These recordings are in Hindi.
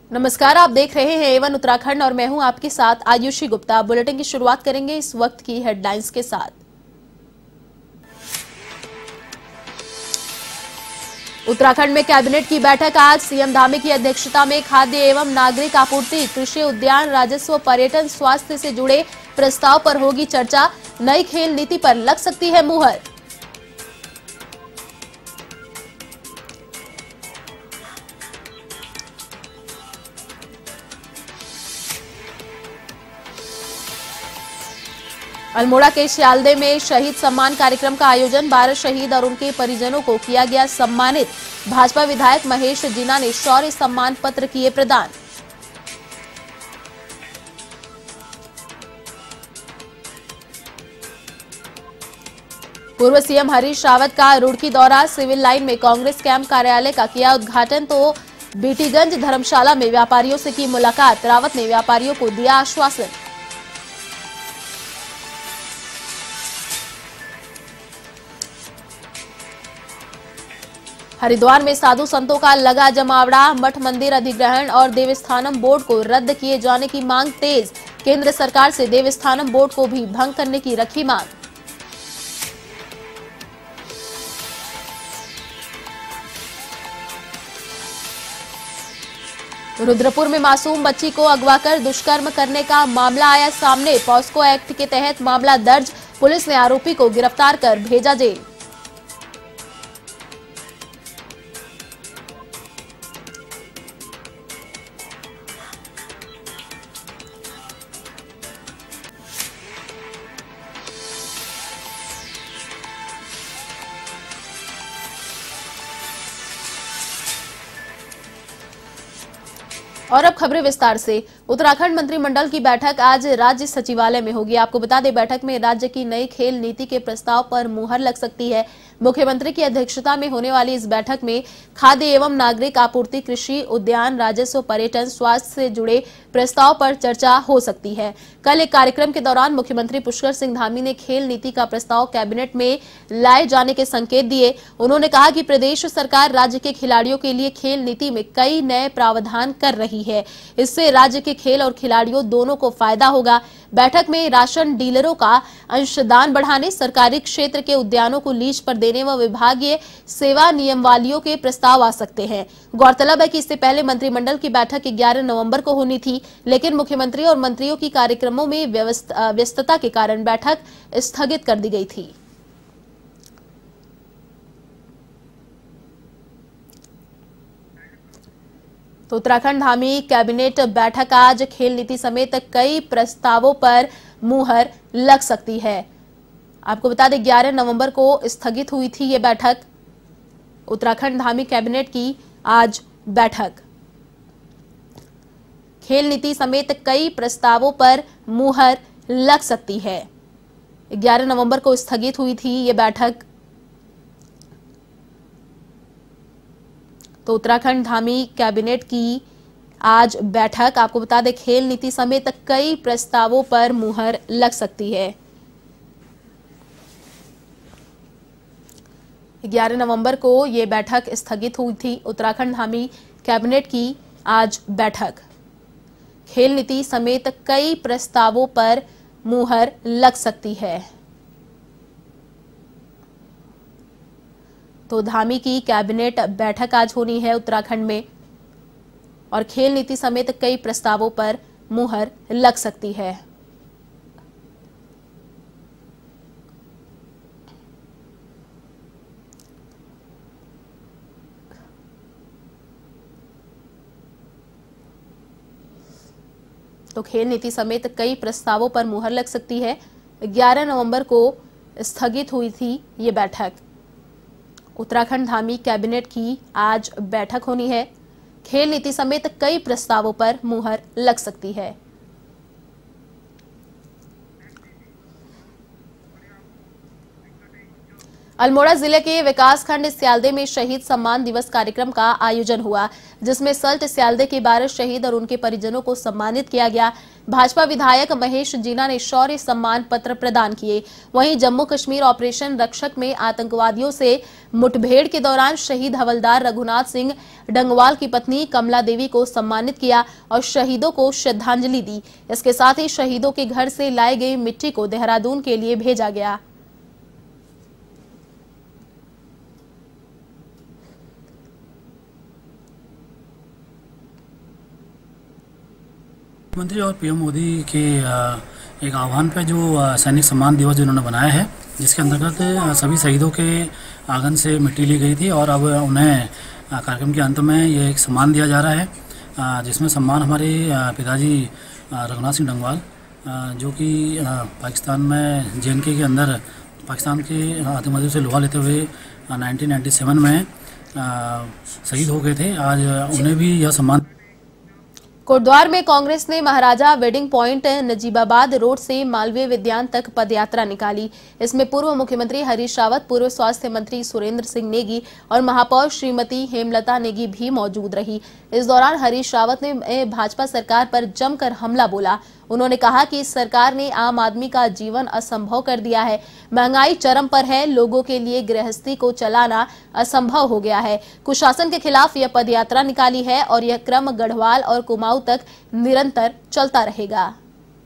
नमस्कार, आप देख रहे हैं एवन उत्तराखंड और मैं हूं आपके साथ आयुषी गुप्ता। बुलेटिन की शुरुआत करेंगे इस वक्त की हेडलाइंस के साथ। उत्तराखंड में कैबिनेट की बैठक आज। सीएम धामी की अध्यक्षता में खाद्य एवं नागरिक आपूर्ति, कृषि, उद्यान, राजस्व, पर्यटन, स्वास्थ्य से जुड़े प्रस्ताव पर होगी चर्चा। नई खेल नीति पर लग सकती है मुहर। अल्मोड़ा के श्यालदे में शहीद सम्मान कार्यक्रम का आयोजन। 12 शहीद और उनके परिजनों को किया गया सम्मानित। भाजपा विधायक महेश जीना ने शौर्य सम्मान पत्र किए प्रदान। पूर्व सीएम हरीश रावत का रुड़की दौरा। सिविल लाइन में कांग्रेस कैंप कार्यालय का किया उद्घाटन तो बीटीगंज धर्मशाला में व्यापारियों से की मुलाकात। रावत ने व्यापारियों को दिया आश्वासन। हरिद्वार में साधु संतों का लगा जमावड़ा। मठ मंदिर अधिग्रहण और देवस्थानम बोर्ड को रद्द किए जाने की मांग तेज। केंद्र सरकार से देवस्थानम बोर्ड को भी भंग करने की रखी मांग। रुद्रपुर में मासूम बच्ची को अगवा कर दुष्कर्म करने का मामला आया सामने। पॉस्को एक्ट के तहत मामला दर्ज। पुलिस ने आरोपी को गिरफ्तार कर भेजा जेल। और अब खबरें विस्तार से। उत्तराखंड मंत्रिमंडल की बैठक आज राज्य सचिवालय में होगी। आपको बता दें, बैठक में राज्य की नई खेल नीति के प्रस्ताव पर मुहर लग सकती है। मुख्यमंत्री की अध्यक्षता में होने वाली इस बैठक में खाद्य एवं नागरिक आपूर्ति, कृषि, उद्यान, राजस्व, पर्यटन, स्वास्थ्य से जुड़े प्रस्ताव पर चर्चा हो सकती है। कल एक कार्यक्रम के दौरान मुख्यमंत्री पुष्कर सिंह धामी ने खेल नीति का प्रस्ताव कैबिनेट में लाए जाने के संकेत दिए। उन्होंने कहा कि प्रदेश सरकार राज्य के खिलाड़ियों के लिए खेल नीति में कई नए प्रावधान कर रही है। इससे राज्य के खेल और खिलाड़ियों दोनों को फायदा होगा। बैठक में राशन डीलरों का अंशदान बढ़ाने, सरकारी क्षेत्र के उद्यानों को लीज पर देने व विभागीय सेवा नियमावलियों के प्रस्ताव आ सकते हैं। गौरतलब है कि इससे पहले मंत्रिमंडल की बैठक 11 नवंबर को होनी थी, लेकिन मुख्यमंत्री और मंत्रियों की कार्यक्रमों में व्यस्तता के कारण बैठक स्थगित कर दी गई थी। तो उत्तराखंड धामी कैबिनेट बैठक आज। खेल नीति समेत कई प्रस्तावों पर मुहर लग सकती है। आपको बता दें, 11 नवंबर को स्थगित हुई थी ये बैठक। उत्तराखंड धामी कैबिनेट की आज बैठक। खेल नीति समेत कई प्रस्तावों पर मुहर लग सकती है। 11 नवंबर को स्थगित हुई थी ये बैठक। तो उत्तराखंड धामी कैबिनेट की आज बैठक। आपको बता दें, खेल नीति समेत कई प्रस्तावों पर मुहर लग सकती है। 11 नवंबर को यह बैठक स्थगित हुई थी। उत्तराखंड धामी कैबिनेट की आज बैठक। खेल नीति समेत कई प्रस्तावों पर मुहर लग सकती है। तो धामी की कैबिनेट बैठक आज होनी है उत्तराखंड में और खेल नीति समेत कई प्रस्तावों पर मुहर लग सकती है। तो खेल नीति समेत कई प्रस्तावों पर मुहर लग सकती है। 11 नवंबर को स्थगित हुई थी ये बैठक। उत्तराखंड धामी कैबिनेट की आज बैठक होनी है। खेल नीति समेत कई प्रस्तावों पर मुहर लग सकती है। अल्मोड़ा जिले के विकासखंड स्याल्दे में शहीद सम्मान दिवस कार्यक्रम का आयोजन हुआ, जिसमें सल्ट स्याल्दे के 12 शहीद और उनके परिजनों को सम्मानित किया गया। भाजपा विधायक महेश जीना ने शौर्य सम्मान पत्र प्रदान किए। वहीं जम्मू कश्मीर ऑपरेशन रक्षक में आतंकवादियों से मुठभेड़ के दौरान शहीद हवलदार रघुनाथ सिंह डंगवाल की पत्नी कमला देवी को सम्मानित किया और शहीदों को श्रद्धांजलि दी। इसके साथ ही शहीदों के घर से लाई गई मिट्टी को देहरादून के लिए भेजा गया। मुख्यमंत्री और पीएम मोदी के एक आह्वान पे जो सैनिक सम्मान दिवस जिन्होंने बनाया है, जिसके अंतर्गत सभी शहीदों के आंगन से मिट्टी ली गई थी और अब उन्हें कार्यक्रम के अंत में ये एक सम्मान दिया जा रहा है, जिसमें सम्मान हमारे पिताजी रघुनाथ सिंह डंगवाल, जो कि पाकिस्तान में JNK के अंदर पाकिस्तान के आतंकवादियों से लोहा लेते हुए 1997 में शहीद हो गए थे। आज उन्हें भी यह सम्मान। कोटद्वार में कांग्रेस ने Maharaja wedding point Najibabad road से मालवीय विद्यान तक पदयात्रा निकाली। इसमें पूर्व मुख्यमंत्री हरीश रावत, पूर्व स्वास्थ्य मंत्री सुरेंद्र सिंह नेगी और महापौर श्रीमती हेमलता नेगी भी मौजूद रही। इस दौरान हरीश रावत ने भाजपा सरकार पर जमकर हमला बोला। उन्होंने कहा कि इस सरकार ने आम आदमी का जीवन असंभव कर दिया है। महंगाई चरम पर है, लोगों के लिए गृहस्थी को चलाना असंभव हो गया है। कुशासन के खिलाफ यह पदयात्रा निकाली है और यह क्रम गढ़वाल और कुमाऊं तक निरंतर चलता रहेगा।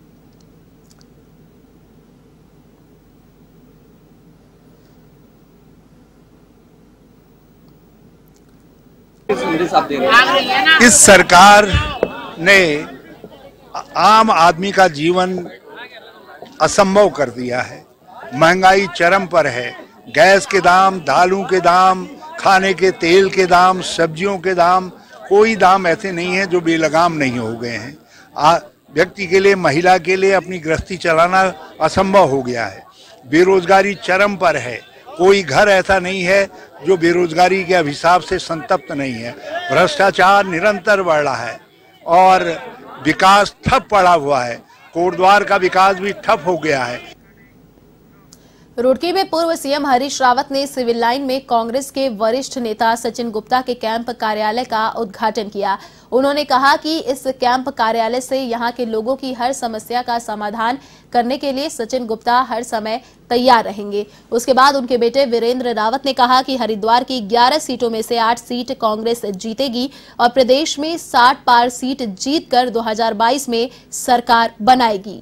इस सरकार ने आम आदमी का जीवन असंभव कर दिया है। महंगाई चरम पर है। गैस के दाम, दालों के दाम, खाने के तेल के दाम, सब्जियों के दाम, कोई दाम ऐसे नहीं है जो बेलगाम नहीं हो गए हैं। व्यक्ति के लिए, महिला के लिए अपनी गृहस्थी चलाना असंभव हो गया है। बेरोजगारी चरम पर है। कोई घर ऐसा नहीं है जो बेरोजगारी के अभिशाप से संतप्त नहीं है। भ्रष्टाचार निरंतर बढ़ रहा है और विकास ठप पड़ा हुआ है। कोटद्वार का विकास भी ठप हो गया है। रुड़की में पूर्व सीएम हरीश रावत ने सिविल लाइन में कांग्रेस के वरिष्ठ नेता सचिन गुप्ता के कैंप कार्यालय का उद्घाटन किया। उन्होंने कहा कि इस कैंप कार्यालय से यहां के लोगों की हर समस्या का समाधान करने के लिए सचिन गुप्ता हर समय तैयार रहेंगे। उसके बाद उनके बेटे वीरेंद्र रावत ने कहा कि हरिद्वार की 11 सीटों में से 8 सीट कांग्रेस जीतेगी और प्रदेश में 60 पार सीट जीतकर 2022 में सरकार बनाएगी।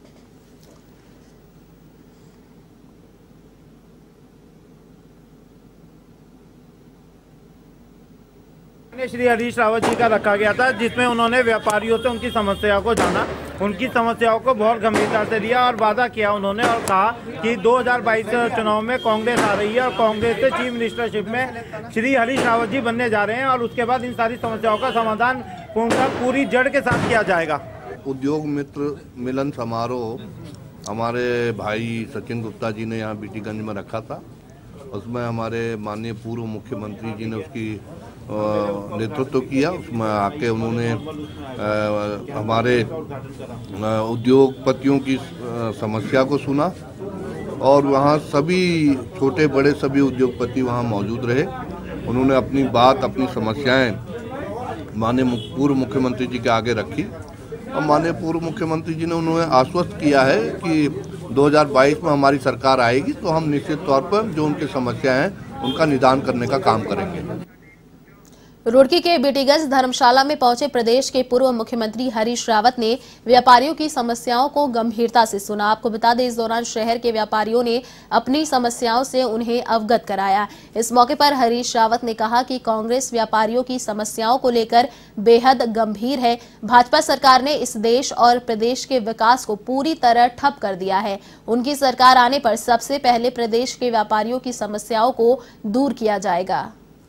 श्री हरीश रावत जी का रखा गया था, जिसमें उन्होंने व्यापारियों से उनकी समस्याओं को जाना, उनकी समस्याओं को बहुत गंभीरता से लिया और वादा किया उन्होंने और कहा कि 2022 चुनाव में कांग्रेस आ रही है और कांग्रेस से चीफ मिनिस्टरशिप में श्री हरीश रावत जी बनने जा रहे हैं और उसके बाद इन सारी समस्याओं का समाधान पूरी जड़ के साथ किया जाएगा। उद्योग मित्र मिलन समारोह हमारे भाई सचिन गुप्ता जी ने यहाँ बीटीगंज में रखा था। उसमें हमारे माननीय पूर्व मुख्यमंत्री जी ने उसकी नेतृत्व किया। उसमें आके उन्होंने हमारे उद्योगपतियों की समस्या को सुना और वहाँ सभी छोटे बड़े सभी उद्योगपति वहाँ मौजूद रहे। उन्होंने अपनी बात, अपनी समस्याएं माननीय पूर्व मुख्यमंत्री जी के आगे रखी और माननीय पूर्व मुख्यमंत्री जी ने उन्हें आश्वस्त किया है कि 2022 में हमारी सरकार आएगी तो हम निश्चित तौर पर जो उनकी समस्याएं हैं उनका निदान करने का काम करेंगे। रुड़की के बीटीगंज धर्मशाला में पहुंचे प्रदेश के पूर्व मुख्यमंत्री हरीश रावत ने व्यापारियों की समस्याओं को गंभीरता से सुना। आपको बता दें, इस दौरान शहर के व्यापारियों ने अपनी समस्याओं से उन्हें अवगत कराया। इस मौके पर हरीश रावत ने कहा कि कांग्रेस व्यापारियों की समस्याओं को लेकर बेहद गंभीर है। भाजपा सरकार ने इस देश और प्रदेश के विकास को पूरी तरह ठप कर दिया है। उनकी सरकार आने पर सबसे पहले प्रदेश के व्यापारियों की समस्याओं को दूर किया जाएगा।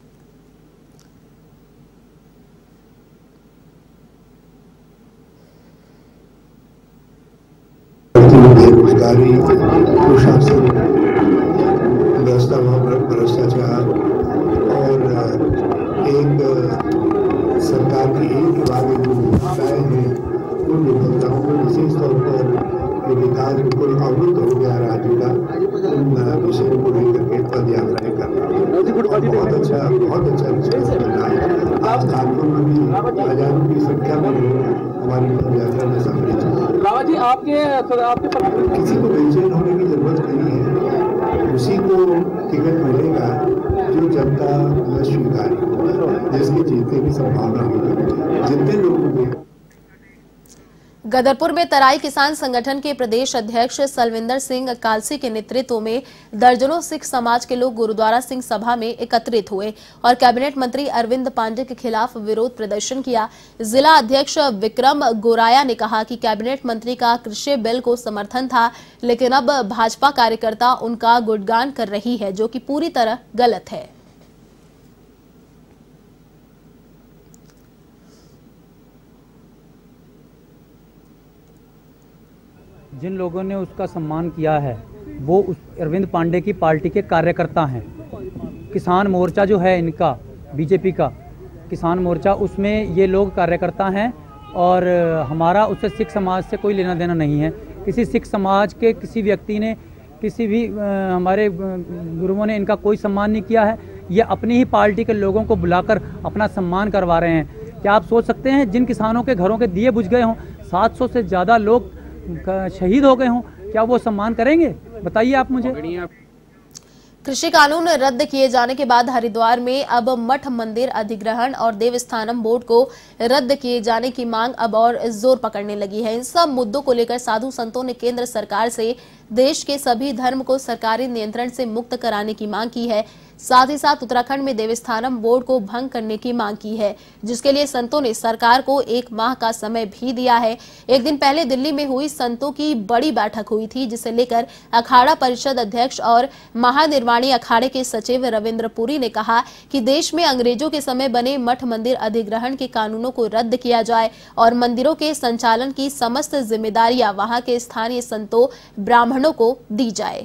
बेरोजगारी, कुशासन, भ्रष्टाचार और एक सरकार की एक बाद जो विफलताएं हैं उन विफलताओं को विशेष तौर पर विकास बिल्कुल अवरुद्ध हो गया राज्य का, उन विषयों को लेकर के बहुत अच्छा रिस्पॉन्स मिल रहा है। आज कानपुर में भी हजारों की संख्या में हमारी पद यात्रा में सम्मिलित हुए। रावत जी, आपके किसी को बेचैन होने की जरूरत नहीं है, उसी को टिकट मिलेगा जो जनता में स्वीकारी हो, जिसके जीतने की संभावना होगी। जितने लोगों को गदरपुर में तराई किसान संगठन के प्रदेश अध्यक्ष सलविंदर सिंह कालसी के नेतृत्व में दर्जनों सिख समाज के लोग गुरुद्वारा सिंह सभा में एकत्रित हुए और कैबिनेट मंत्री अरविंद पांडे के खिलाफ विरोध प्रदर्शन किया। जिला अध्यक्ष विक्रम गोराया ने कहा कि कैबिनेट मंत्री का कृषि बिल को समर्थन था, लेकिन अब भाजपा कार्यकर्ता उनका गुणगान कर रही है, जो कि पूरी तरह गलत है। जिन लोगों ने उसका सम्मान किया है वो उस अरविंद पांडे की पार्टी के कार्यकर्ता हैं। किसान मोर्चा जो है इनका, बीजेपी का किसान मोर्चा, उसमें ये लोग कार्यकर्ता हैं और हमारा उससे सिख समाज से कोई लेना देना नहीं है। किसी सिख समाज के किसी व्यक्ति ने, किसी भी हमारे गुरुओं ने इनका कोई सम्मान नहीं किया है। ये अपनी ही पार्टी के लोगों को बुलाकर अपना सम्मान करवा रहे हैं। क्या आप सोच सकते हैं जिन किसानों के घरों के दिए बुझ गए हों, 700 से ज़्यादा लोग शहीद हो गए हों, क्या वो सम्मान करेंगे? बताइए आप मुझे। कृषि कानून रद्द किए जाने के बाद हरिद्वार में अब मठ मंदिर अधिग्रहण और देवस्थानम बोर्ड को रद्द किए जाने की मांग अब और जोर पकड़ने लगी है। इन सब मुद्दों को लेकर साधु संतों ने केंद्र सरकार से देश के सभी धर्म को सरकारी नियंत्रण से मुक्त कराने की मांग की है। साथ ही साथ उत्तराखंड में देवस्थानम बोर्ड को भंग करने की मांग की है, जिसके लिए संतों ने सरकार को 1 माह का समय भी दिया है। एक दिन पहले दिल्ली में हुई संतों की बड़ी बैठक हुई थी, जिसे लेकर अखाड़ा परिषद अध्यक्ष और महानिर्वाणी अखाड़े के सचिव रविंद्र पुरी ने कहा कि देश में अंग्रेजों के समय बने मठ मंदिर अधिग्रहण के कानूनों को रद्द किया जाए और मंदिरों के संचालन की समस्त जिम्मेदारियां वहां के स्थानीय संतों ब्राह्मणों को दी जाए।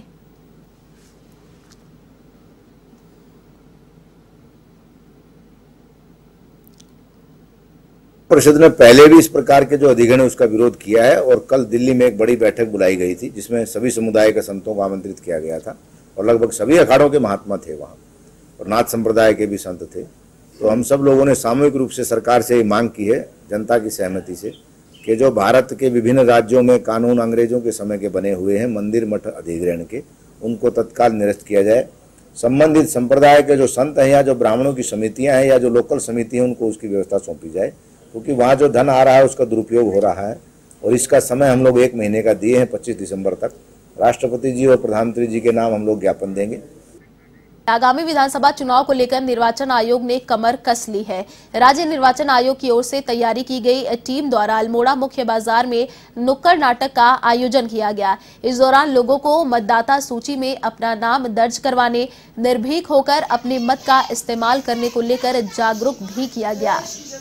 परिषद ने पहले भी इस प्रकार के जो अधिग्रहण है उसका विरोध किया है और कल दिल्ली में एक बड़ी बैठक बुलाई गई थी, जिसमें सभी समुदाय के संतों को आमंत्रित किया गया था और लगभग सभी अखाड़ों के महात्मा थे वहाँ और नाथ संप्रदाय के भी संत थे। तो हम सब लोगों ने सामूहिक रूप से सरकार से ये मांग की है, जनता की सहमति से, कि जो भारत के विभिन्न राज्यों में कानून अंग्रेजों के समय के बने हुए हैं मंदिर मठ अधिग्रहण के, उनको तत्काल निरस्त किया जाए। संबंधित संप्रदाय के जो संत हैं या जो ब्राह्मणों की समितियां हैं या जो लोकल समिति हैं, उनको उसकी व्यवस्था सौंपी जाए, क्योंकि वहाँ जो धन आ रहा है उसका दुरुपयोग हो रहा है और इसका समय हम लोग 1 महीने का दिए हैं, 25 दिसंबर तक। राष्ट्रपति जी और प्रधानमंत्री जी के नाम हम लोग ज्ञापन देंगे। आगामी विधानसभा चुनाव को लेकर निर्वाचन आयोग ने कमर कस ली है। राज्य निर्वाचन आयोग की ओर से तैयारी की गई टीम द्वारा अल्मोड़ा मुख्य बाजार में नुक्कड़ नाटक का आयोजन किया गया। इस दौरान लोगों को मतदाता सूची में अपना नाम दर्ज करवाने, निर्भीक होकर अपने मत का इस्तेमाल करने को लेकर जागरूक भी किया गया।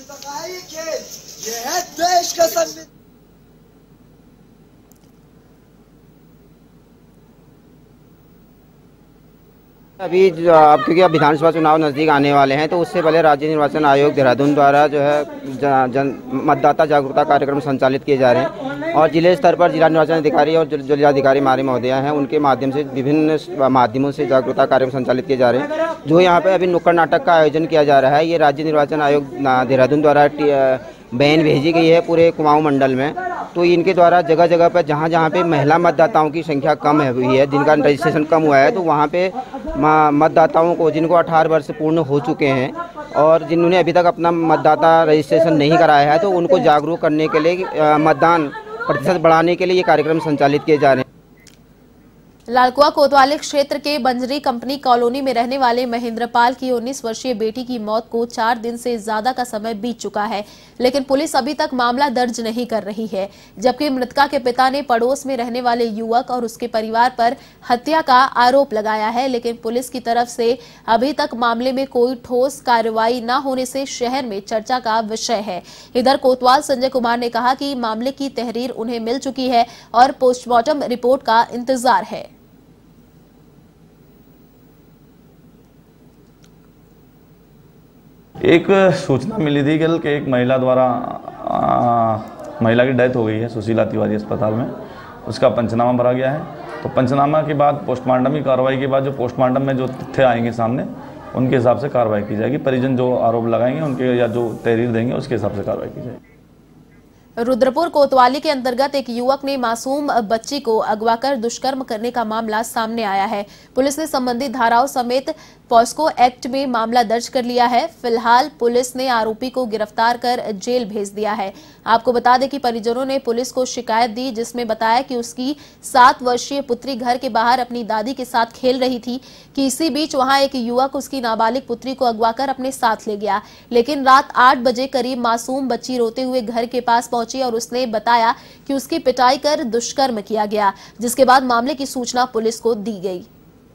अभी अब क्योंकि अब विधानसभा चुनाव नज़दीक आने वाले हैं, तो उससे पहले राज्य निर्वाचन आयोग देहरादून द्वारा जो है मतदाता जागरूकता कार्यक्रम संचालित किए जा रहे हैं और जिले स्तर पर जिला निर्वाचन अधिकारी और जिलाधिकारी हमारे महोदया हैं, उनके माध्यम से विभिन्न माध्यमों से जागरूकता कार्यक्रम संचालित किए जा रहे हैं। जो यहाँ पे अभी नुक्कड़ नाटक का आयोजन किया जा रहा है, ये राज्य निर्वाचन आयोग देहरादून द्वारा बैन भेजी गई है पूरे कुमाऊं मंडल में। तो इनके द्वारा जगह जगह पर जहाँ पे महिला मतदाताओं की संख्या कम हुई है, जिनका रजिस्ट्रेशन कम हुआ है, तो वहाँ पे मतदाताओं को, जिनको 18 वर्ष पूर्ण हो चुके हैं और जिन्होंने अभी तक अपना मतदाता रजिस्ट्रेशन नहीं कराया है, तो उनको जागरूक करने के लिए, मतदान प्रतिशत बढ़ाने के लिए ये कार्यक्रम संचालित किए जा रहे हैं। लालकुआ कोतवाली क्षेत्र के बंजरी कंपनी कॉलोनी में रहने वाले महेंद्रपाल की 19 वर्षीय बेटी की मौत को 4 दिन से ज्यादा का समय बीत चुका है, लेकिन पुलिस अभी तक मामला दर्ज नहीं कर रही है। जबकि मृतका के पिता ने पड़ोस में रहने वाले युवक और उसके परिवार पर हत्या का आरोप लगाया है, लेकिन पुलिस की तरफ से अभी तक मामले में कोई ठोस कार्रवाई न होने से शहर में चर्चा का विषय है। इधर कोतवाल संजय कुमार ने कहा कि मामले की तहरीर उन्हें मिल चुकी है और पोस्टमार्टम रिपोर्ट का इंतजार है। एक सूचना मिली थी कि एक महिला द्वारा महिला की डेथ हो गई है सुशीला तिवारी अस्पताल में, उसका पंचनामा भरा गया है। तो पंचनामा के बाद पोस्टमार्टम की कार्रवाई के बाद जो पोस्टमार्टम में जो तथ्य आएंगे सामने, उनके हिसाब से कार्रवाई की जाएगी। परिजन जो आरोप लगाएंगे उनके या जो तहरीर देंगे उसके हिसाब से कार्रवाई की जाएगी। रुद्रपुर कोतवाली के अंतर्गत एक युवक ने मासूम बच्ची को अगवा कर दुष्कर्म करने का मामला सामने आया है। पुलिस ने संबंधित धाराओं समेत पॉस्को एक्ट में मामला दर्ज कर लिया है। फिलहाल पुलिस ने आरोपी को गिरफ्तार कर जेल भेज दिया है। आपको बता दें कि परिजनों ने पुलिस को शिकायत दी, जिसमें बताया कि उसकी 7 वर्षीय पुत्री घर के बाहर अपनी दादी के साथ खेल रही थी कि इसी बीच वहां एक युवक उसकी नाबालिग पुत्री को अगवा कर अपने साथ ले गया। लेकिन रात 8 बजे करीब मासूम बच्ची रोते हुए घर के पास पहुंची और उसने बताया कि उसकी पिटाई कर दुष्कर्म किया गया, जिसके बाद मामले की सूचना पुलिस को दी गई।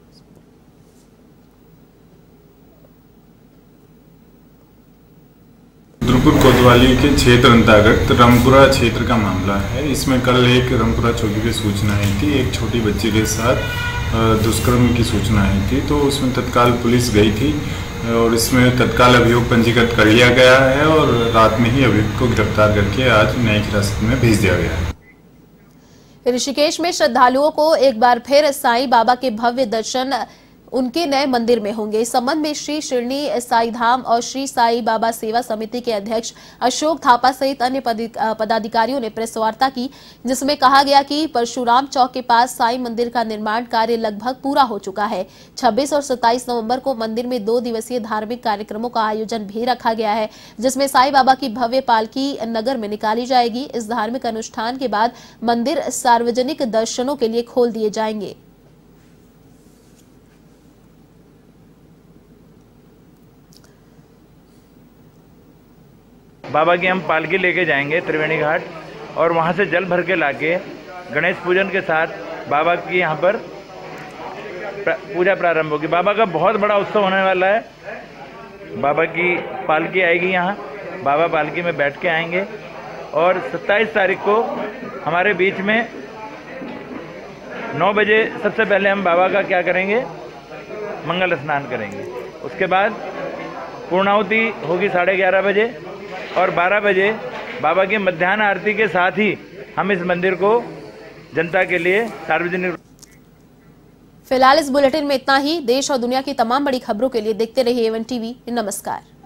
रुद्रपुर कोतवाली के क्षेत्र अंतर्गत रामपुरा क्षेत्र का मामला है। इसमें कल एक रामपुरा चौकी की सूचना आई थी, एक छोटी बच्ची के साथ दुष्कर्म की सूचना आई थी, तो उसमें तत्काल पुलिस गई थी और इसमें तत्काल अभियोग पंजीकृत कर लिया गया है और रात में ही अभियुक्त को गिरफ्तार करके आज न्यायिक हिरासत में भेज दिया गया है। ऋषिकेश में श्रद्धालुओं को एक बार फिर साईं बाबा के भव्य दर्शन उनके नए मंदिर में होंगे। इस संबंध में श्री शिरडी साई धाम और श्री साई बाबा सेवा समिति के अध्यक्ष अशोक थापा सहित अन्य पदाधिकारियों ने प्रेस वार्ता की, जिसमें कहा गया कि परशुराम चौक के पास साई मंदिर का निर्माण कार्य लगभग पूरा हो चुका है। 26 और 27 नवंबर को मंदिर में 2 दिवसीय धार्मिक कार्यक्रमों का आयोजन भी रखा गया है, जिसमें साई बाबा की भव्य पालकी नगर में निकाली जाएगी। इस धार्मिक अनुष्ठान के बाद मंदिर सार्वजनिक दर्शनों के लिए खोल दिए जाएंगे। बाबा की हम पालकी लेके जाएंगे त्रिवेणी घाट और वहाँ से जल भर के लाके गणेश पूजन के साथ बाबा की यहाँ पर पूजा प्रारंभ होगी। बाबा का बहुत बड़ा उत्सव होने वाला है। बाबा की पालकी आएगी यहाँ, बाबा पालकी में बैठ के आएंगे और 27 तारीख को हमारे बीच में 9 बजे सबसे पहले हम बाबा का क्या करेंगे, मंगल स्नान करेंगे। उसके बाद पूर्णाहुति होगी 11:30 बजे और 12 बजे बाबा की मध्याह्न आरती के साथ ही हम इस मंदिर को जनता के लिए सार्वजनिक। फिलहाल इस बुलेटिन में इतना ही। देश और दुनिया की तमाम बड़ी खबरों के लिए देखते रहिए A1 TV। नमस्कार।